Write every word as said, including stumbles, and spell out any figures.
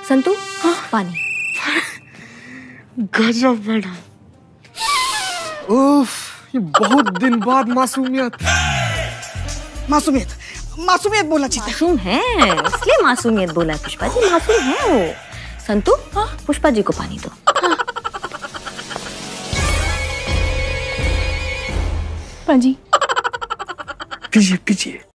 संतू, हाँ? पानी। गजब मैडम। उफ, ये बहुत दिन बाद मासूमियत। मासूमियत मासूमियत बोलना चाहिए। मासूम है इसलिए मासूमियत बोला पुष्पा जी, मासूम है वो। संतू, हाँ? पुष्पा जी को पानी दो। हाँ। पीजिए पीजिए।